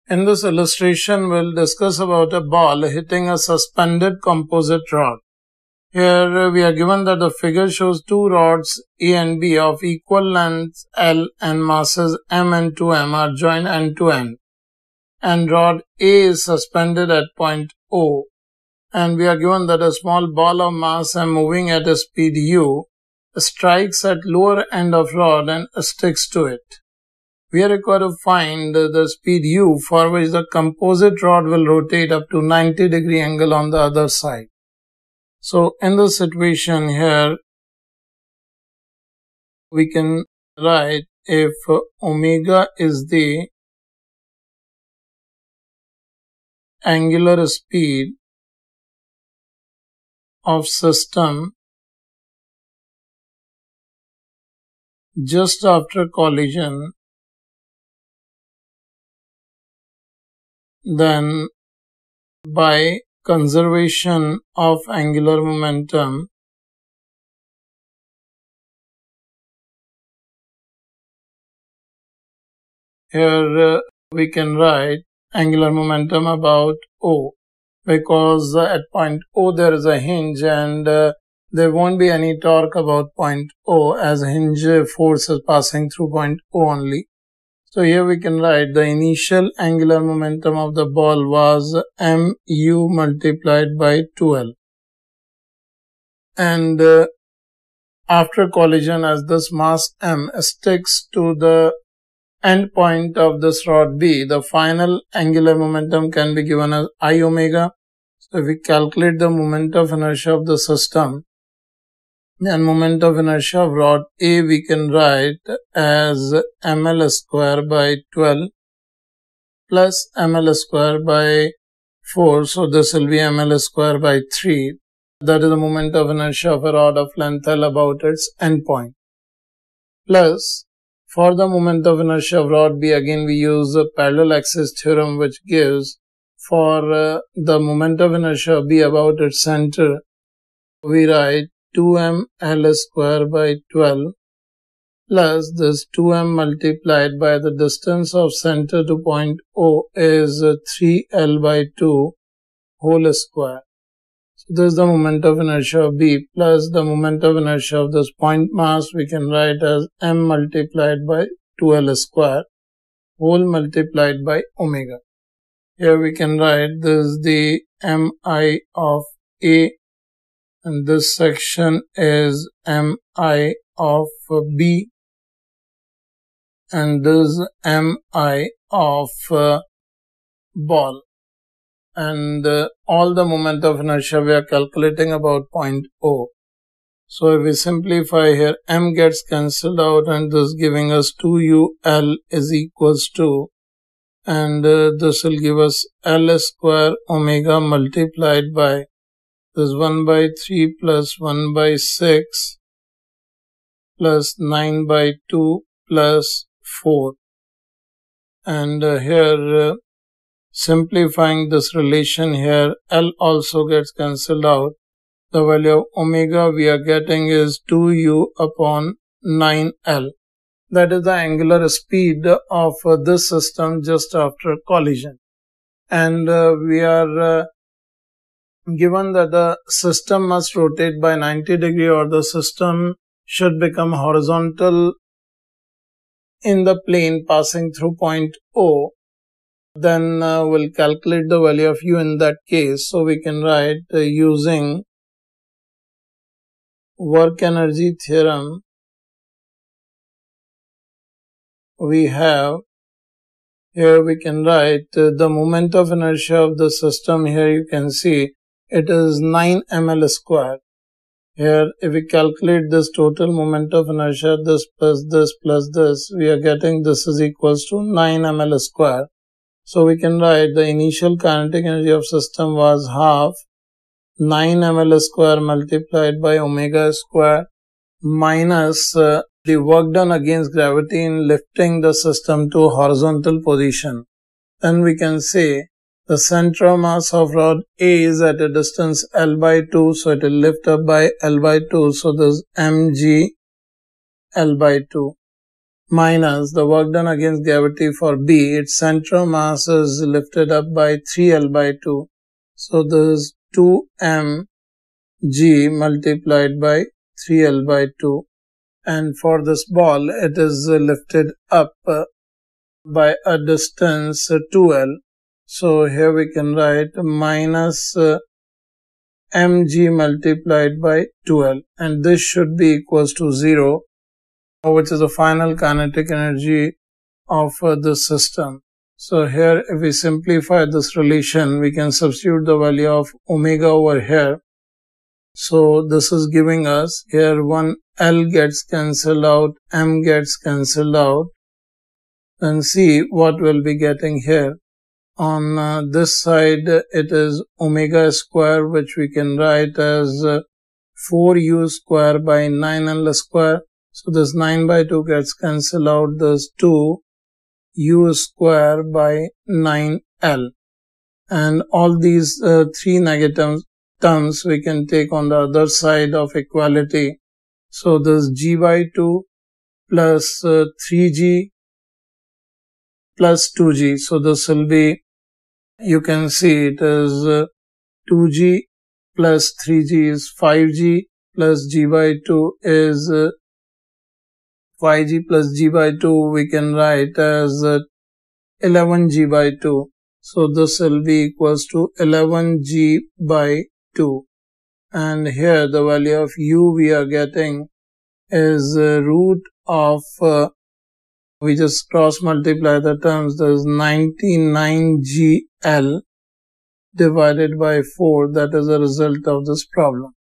In this illustration, we'll discuss about a ball hitting a suspended composite rod. Here we are given that the figure shows two rods A and B of equal length L and masses M and 2M are joined end to end. And rod A is suspended at point O. And we are given that a small ball of mass M moving at a speed U strikes at lower end of rod and sticks to it. We are required to find the speed U for which the composite rod will rotate up to 90-degree angle on the other side. So in this situation here, we can write if omega is the angular speed of system just after collision, then by conservation of angular momentum, here we can write angular momentum about O, because at point O there is a hinge and there won't be any torque about point O as hinge force is passing through point O only. So here we can write the initial angular momentum of the ball was mu multiplied by 2L. And after collision, as this mass M sticks to the end point of this rod B, the final angular momentum can be given as I omega. So if we calculate the moment of inertia of the system, and moment of inertia of rod A we can write as ml square by 12 plus ml square by 4. So this will be ml square by 3. That is the moment of inertia of a rod of length L about its endpoint. Plus, for the moment of inertia of rod B, again we use the parallel axis theorem, which gives for the moment of inertia of B about its center, we write 2m L square by 12 plus this 2m multiplied by the distance of center to point O is 3L by 2 whole square. So this is the moment of inertia of B plus the moment of inertia of this point mass we can write as m multiplied by 2L square whole multiplied by omega. Here we can write this is the mi of A, and this section is mi of B, and this mi of ball. And all the moment of inertia we are calculating about point O. So if we simplify here, m gets cancelled out and this giving us 2UL is equals to, and this will give us L square omega multiplied by this 1 by 3 plus 1 by 6 plus 9 by 2 plus 4. And here simplifying this relation here, L also gets cancelled out. The value of omega we are getting is 2U upon 9L. That is the angular speed of this system just after collision. And we are given that the system must rotate by 90-degree or the system should become horizontal in the plane passing through point O, then we'll calculate the value of U in that case. So we can write using work energy theorem, we have here we can write the moment of inertia of the system. Here you can see it is 9 ml square. Here if we calculate this total moment of inertia, this plus this plus this, we are getting this is equals to 9 ml square. So we can write the initial kinetic energy of system was half 9 ml square multiplied by omega square minus the work done against gravity in lifting the system to horizontal position. Then we can say the center of mass of rod A is at a distance L by 2, so it will lift up by L by 2. So this mg L by 2. minus the work done against gravity for B. Its center of mass is lifted up by 3L by 2. So this is 2mg multiplied by 3L by 2. And for this ball, it is lifted up by a distance 2L. So here we can write minus mg multiplied by 2L. And this should be equals to 0, which is the final kinetic energy of the system. So here, if we simplify this relation, we can substitute the value of omega over here. So this is giving us here one L gets cancelled out, M gets cancelled out. Then see what we'll be getting here. On this side, it is omega square, which we can write as 4u square by 9L square. So this 9 by 2 gets cancelled out. This 2u square by 9L. And all these three negative terms we can take on the other side of equality. So this g by 2 plus 3g plus 2g. So this will be, you can see it is 2g plus 3g is 5g plus g by 2 is 5g plus g by 2 we can write as 11g by 2. So this will be equals to 11g by 2. And here the value of u we are getting is root of, we just cross multiply the terms, there is 99gl divided by 4. That is the result of this problem.